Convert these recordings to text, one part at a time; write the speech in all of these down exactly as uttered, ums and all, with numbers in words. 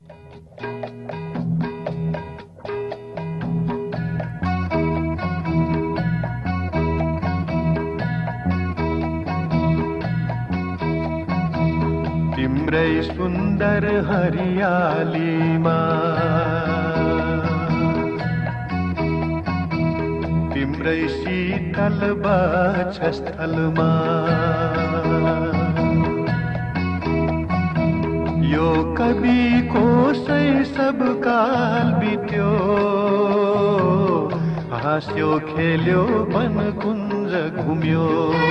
तिम्रै सुन्दर हरियालीमा तिम्रै शीतल वक्षस्थलमा यो कविको शैशव काल बित्यो, हाँस्यो खेल्यो वन कुञ्ज घुम्यो।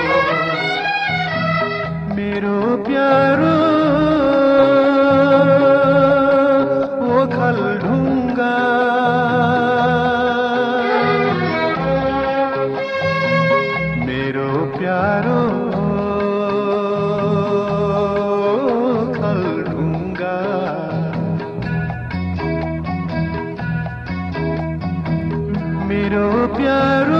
मेरो प्यारो ओखलढुङ्गा, मेरो प्यारो ओखलढुङ्गा। मेरो प्यारो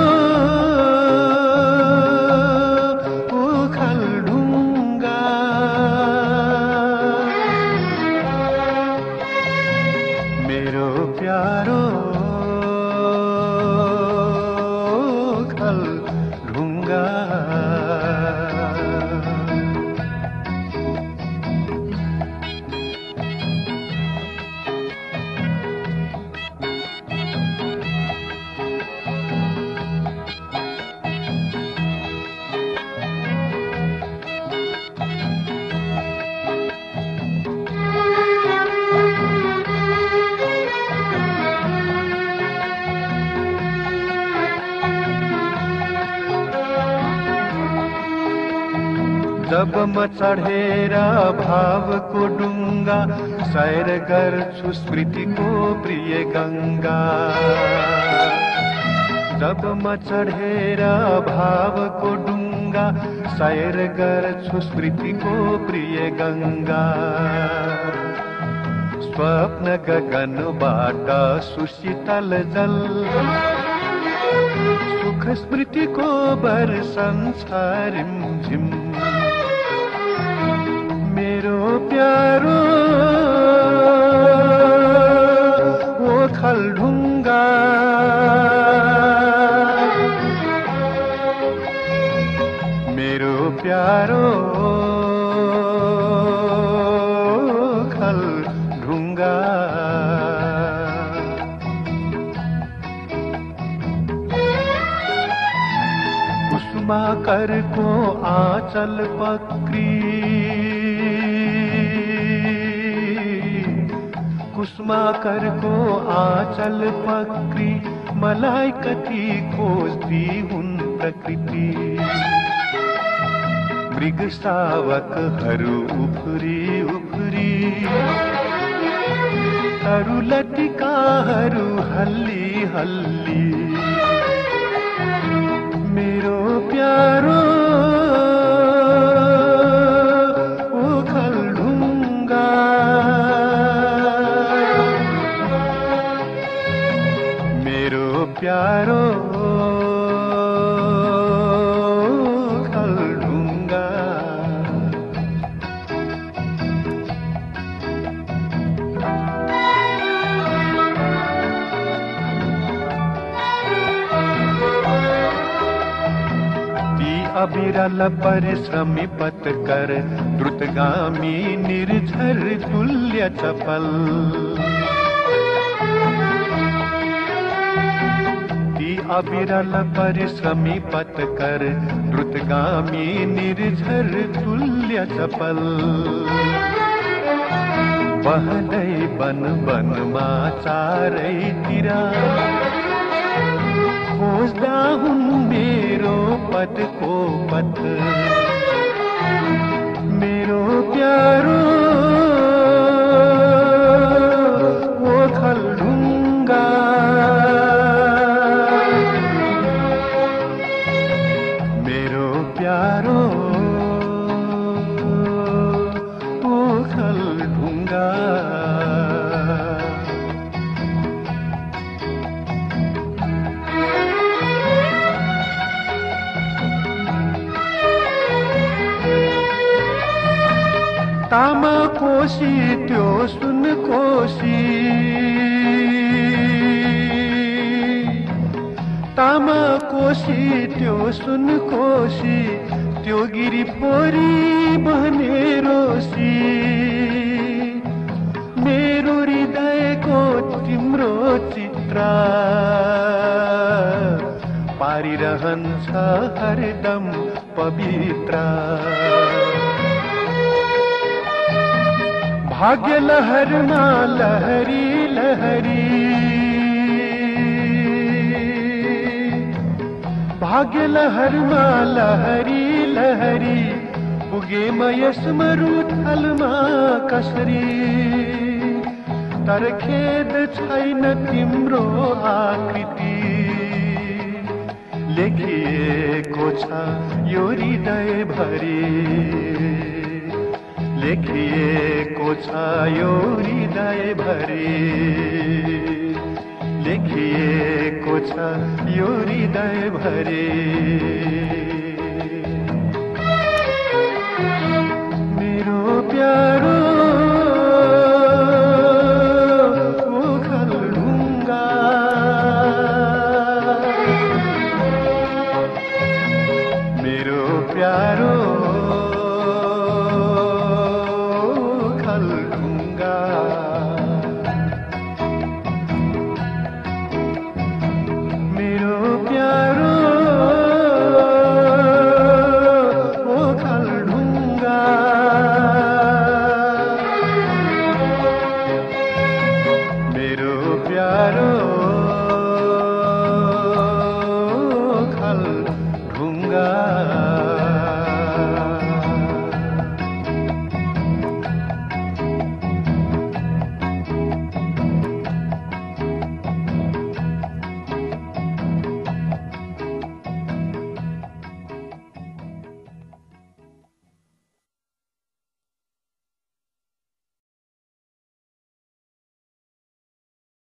जब म चढेर भावको डुङ्गा, सैर गर्छु स्मृतिको प्रिय गङ्गा। जब म चढेर भावको डुङ्गा, सैर गर्छु स्मृतिको प्रिय गङ्गा। स्वप्न गगनबाट सुशीतल जल, सुख स्मृतिको बर्सन्छ रिमझिम। मेरो प्यारो ओखलढुङ्गा, मेरो प्यारो ओखलढुङ्गा। कुसुमाकरको आँचल पक्री, कुसुमाकरको आँचल पक्री, मलाई कति खोज्दी हुन् प्रकृति। मृग शावकहरू उफ्री उफ्री, तरुलटिकाहरू हल्ली हल्ली। मेरो प्यारो ओखलढुङ्गा, मेरो प्यारो ओखलढुङ्गा। अविरल परिश्रमी पथकर, द्रुतगामी निर्झर तुल्य चपल। ती अविरल परिश्रमी पथकर, द्रुतगामी निर्झर तुल्य चपल। बहदै बन बनमा चारैतिर, खोज्दा हुन् मेरो पदको पथ। मेरो प्यारो ओखलढुङ्गा, मेरो प्यारो ओखलढुङ्गा। तामा कोशी त्यो सुनको कोशी तामा कोशी त्यो सुन कोशी त्यो गिरी पोरी बहने रोसी मेरो हृदयको तिम्रो चित्र पारिरहन्छ हरदम पवित्र भाग्य लहरमा लहरी लहरी भाग्य लहरमा लहरी लहरी पुगे म यस मरुथलमा कसरी तर खेद छैन तिम्रो आकृति लेखिएको छ यो हृदय भरि लेखिएको छ यो हृदय भरि लेखिएको छ यो हृदय भरि मेरो प्यारो ओखलढुङ्गा मेरो प्यारो ओखलढुङ्गा